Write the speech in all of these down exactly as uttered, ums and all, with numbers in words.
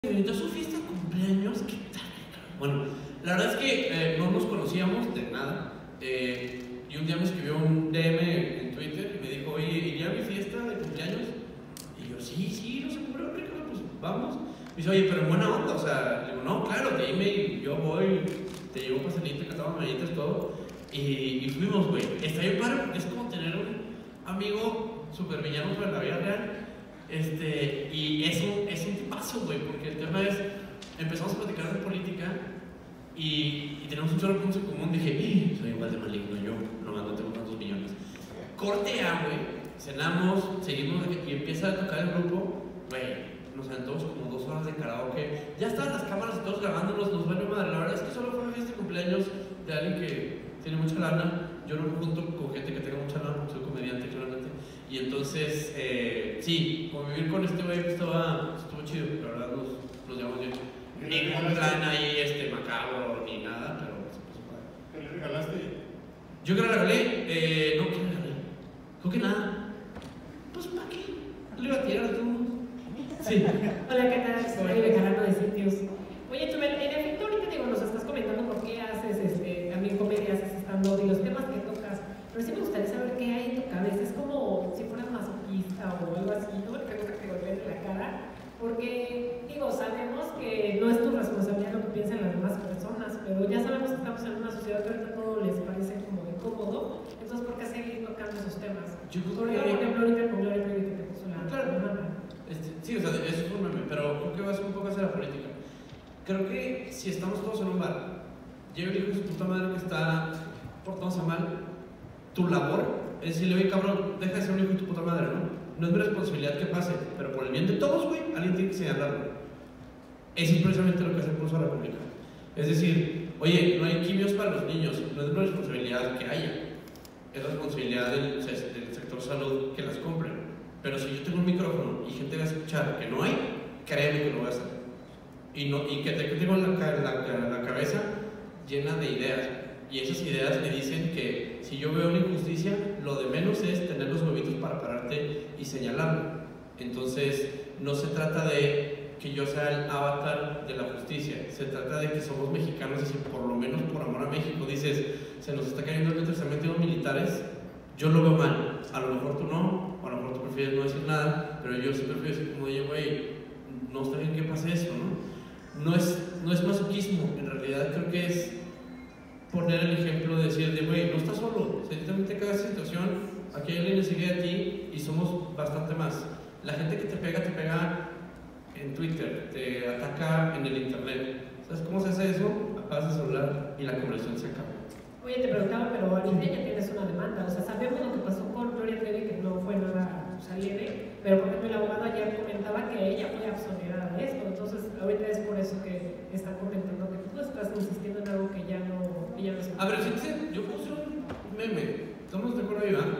invitó a su fiesta de cumpleaños, ¿qué tal? Bueno, la verdad es que eh, no nos conocíamos de nada. Eh, y un día me escribió un D M en Twitter y me dijo, oye, ¿iría a mi fiesta de cumpleaños? Y yo, sí, sí, no se ocurrió, Ricardo, pues vamos. Me dice, oye, pero en buena onda, o sea, le digo, no, claro, dime, yo voy, te llevo pastelito, cantamos mañanitas, todo. Y, y fuimos, güey. Está bien padre porque es como tener un amigo super villano para la vida real. Este, y es un, es un tipazo, güey, porque el tema es, empezamos a platicar de política y, y tenemos un solo punto en común. Dije, soy igual de maligno yo, no, no tengo tantos millones. Corte A, güey, cenamos, seguimos y empieza a tocar el grupo, güey, nos sentamos como dos horas de karaoke, ya estaban las cámaras y todos grabándonos, nos vale madre. La verdad es que solo fue una fiesta de cumpleaños de alguien que tiene mucha lana. Yo no me junto con gente que tenga mucha lana, soy comediante, claramente. Y entonces, eh, sí, convivir con este güey estaba, estuvo chido, la verdad nos, nos llevamos bien. Ningún plan ahí este, macabro ni nada, pero se puso padre. ¿Qué le regalaste? ¿Yo qué le regalé? Eh, no, ¿qué le regalé? Creo que nada. Pues, ¿para qué? Le iba a tirar a todo el mundo. Sí. Hola, ¿qué tal? Soy Bejarano de Sitios. Oye, Chumel, en efecto, ahorita digo, nos estás comentando por qué haces este, también comedia, haces stand-up y los temas que tocas. Pero sí me gustaría saber qué hay en tu cabeza. Es como si fueras masoquista o algo así, ¿no? Que gusta que te golpeen en la cara. Porque, digo, sabemos que no es tu responsabilidad lo que piensan las demás personas, pero ya sabemos que estamos en una sociedad que ahorita todo les parece como incómodo. Entonces, ¿por qué seguir tocando esos temas? Yo creo Por que... ejemplo, ahorita con Gloria Trevi que te puso la Claro. demanda. Este, sí, o sea, eso es un meme, pero creo que va a ser un poco hacia la política. Creo que si estamos todos en un bar, llega el hijo de su puta madre que está portándose mal, tu labor es decirle, oye, cabrón, deja de ser un hijo de tu puta madre, ¿no? No es mi responsabilidad que pase, pero por el bien de todos, güey, alguien tiene que señalarlo. Eso es precisamente lo que hace el Pulso de la República. Es decir, oye, no hay quimios para los niños, no es mi responsabilidad que haya, es responsabilidad del, del sector salud que las compren. Pero si yo tengo un micrófono y gente va a escuchar que no hay, créeme que lo voy a hacer. Y, no, y que, te, que tengo la, la, la cabeza llena de ideas. Y esas ideas me dicen que si yo veo una injusticia, lo de menos es tener los huevitos para pararte y señalarlo. Entonces, no se trata de que yo sea el avatar de la justicia. Se trata de que somos mexicanos y si por lo menos por amor a México dices, se nos está cayendo el tratamiento de los militares, yo lo veo mal. A lo mejor tú no, o a lo mejor tú prefieres no decir nada, pero yo sí prefiero decir como, oye, güey, no está bien que pase eso, ¿no? No es, no es masoquismo, en realidad creo que es poner el ejemplo de decir, de güey, no estás solo, si también te cae esa situación, aquí hay alguien que sigue a ti y somos bastante más. La gente que te pega, te pega en Twitter, te ataca en el internet. ¿Sabes cómo se hace eso? Apagas el celular y la conversación se acaba. Oye, te preguntaba, pero ahorita ya tienes una demanda. O sea, sabemos lo que pasó con Gloria Trevi, que no fue nada, o sea, leve, pero por ejemplo el abogado ayer comentaba que ella fue absonerada de esto. Entonces, ahorita es por eso que está comentando que tú estás insistiendo en algo que ya no, que ya no se... A ver, fíjense, yo puse un meme, estamos de acuerdo, Iván,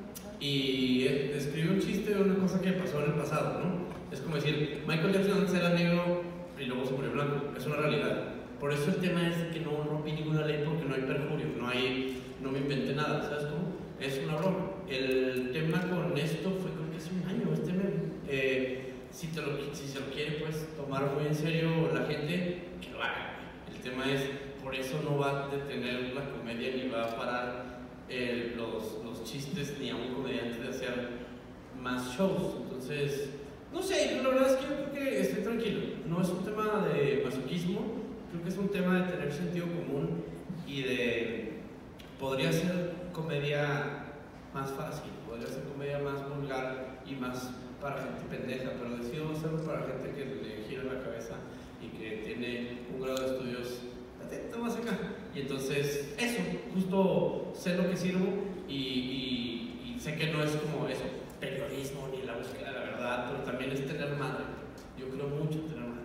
y escribí un chiste de una cosa que pasó en el pasado, ¿no? Es como decir, Michael Jackson antes era negro y luego se murió blanco, es una realidad. Por eso el tema es que no rompí ninguna ley porque no hay perjurio, no hay, no me inventé nada, ¿sabes cómo? Es una broma. El tema con esto fue creo que hace un año, este meme. Eh, si, te lo, si se lo quiere pues tomar muy en serio la gente, que lo haga. El tema es, por eso no va a detener la comedia ni va a parar eh, los, los chistes ni a un comediante de hacer más shows. Entonces, no sé, la verdad es que yo creo que estoy tranquilo. No es un tema de masoquismo. Creo que es un tema de tener sentido común y de... podría ser comedia más fácil, podría ser comedia más vulgar y más para gente pendeja, pero decido hacerlo para gente que le gira la cabeza y que tiene un grado de estudios atento más acá. Y entonces, eso, justo sé lo que sirvo y, y, y sé que no es como eso, periodismo ni la búsqueda de la verdad, pero también es tener madre. Yo creo mucho en tener madre.